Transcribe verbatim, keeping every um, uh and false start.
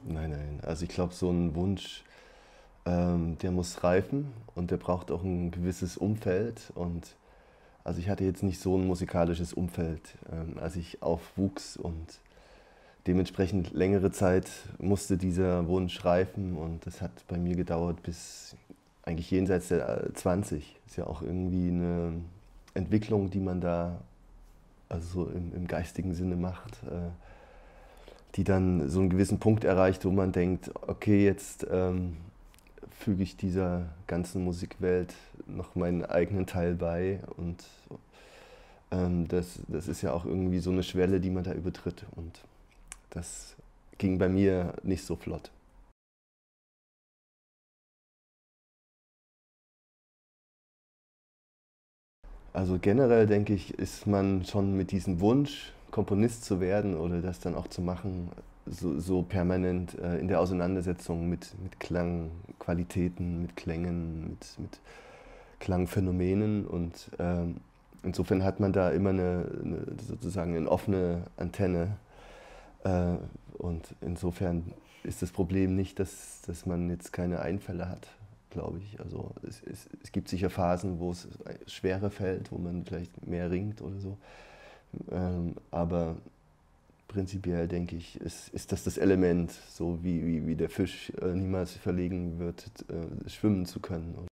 Nein, nein. Also ich glaube, so ein Wunsch, ähm, der muss reifen und der braucht auch ein gewisses Umfeld. Und also ich hatte jetzt nicht so ein musikalisches Umfeld, ähm, als ich aufwuchs und dementsprechend längere Zeit musste dieser Wunsch reifen und das hat bei mir gedauert bis eigentlich jenseits der äh, zwanzig. Ist ja auch irgendwie eine Entwicklung, die man da also so im, im geistigen Sinne macht, äh, die dann so einen gewissen Punkt erreicht, wo man denkt, okay, jetzt ähm, füge ich dieser ganzen Musikwelt noch meinen eigenen Teil bei und ähm, das, das ist ja auch irgendwie so eine Schwelle, die man da übertritt und das ging bei mir nicht so flott. Also generell denke ich, ist man schon mit diesem Wunsch, Komponist zu werden oder das dann auch zu machen, so, so permanent äh, in der Auseinandersetzung mit, mit Klangqualitäten, mit Klängen, mit, mit Klangphänomenen und ähm, insofern hat man da immer eine, eine sozusagen eine offene Antenne äh, und insofern ist das Problem nicht, dass, dass man jetzt keine Einfälle hat, glaube ich. Also es, es, es gibt sicher Phasen, wo es schwerer fällt, wo man vielleicht mehr ringt oder so. Ähm, aber prinzipiell denke ich, ist, ist das das Element, so wie, wie, wie der Fisch äh, niemals verlegen wird, äh, schwimmen zu können.